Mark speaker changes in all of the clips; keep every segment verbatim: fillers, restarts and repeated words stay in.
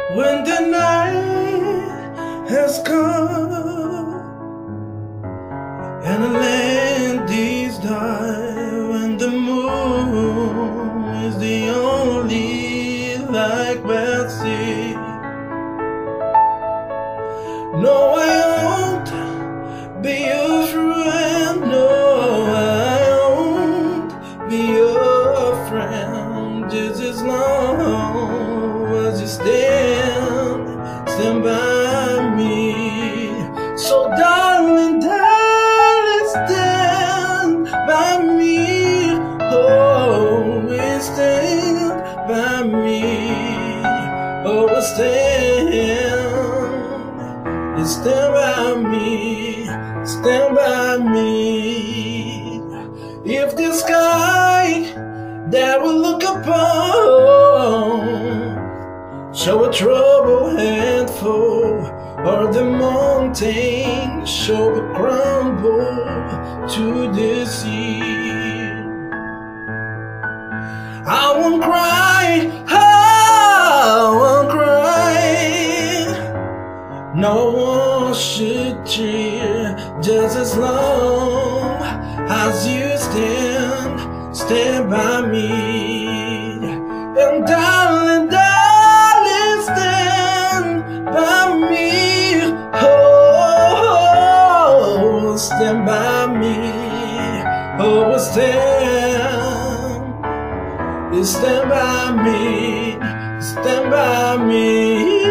Speaker 1: When the night has come and the land is dark, when the moon is the only light we'll see. No, I won't be your friend. No, I won't be your friend. Just as long as you stand, stand by me. So darling, darling, stand by me. Oh, stand by me. Oh, stand. Stand by me, stand by me. If the sky that we look upon show a troubled handful, or the mountain show a crumble to the sea, I won't cry, I won't cry. No one should cheer, just as long as you stand, stand by me. And darling, darling, stand by me. Oh, stand by me. Oh, stand, stand by me, stand by me.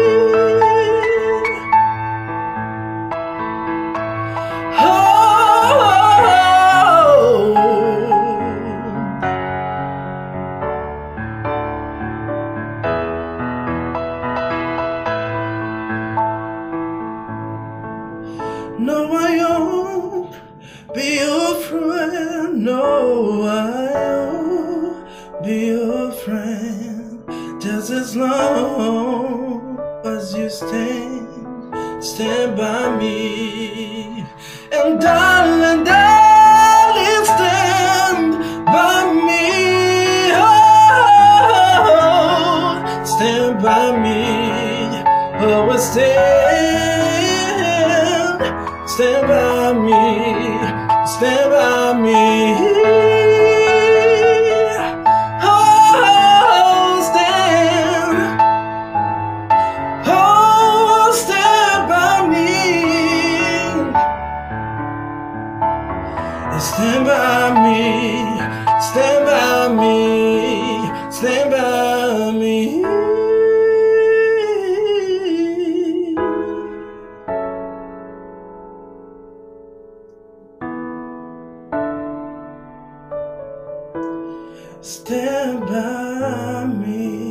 Speaker 1: No, I won't be your friend. No, I won't be your friend. Just as long as you stand, stand by me. And darling, darling, stand by me. Oh, stand by me. Oh, stand. Stand by me, stand by me. Oh, stand, oh, stand by me. Stand by me, stand by me, stand by me. Stand by me.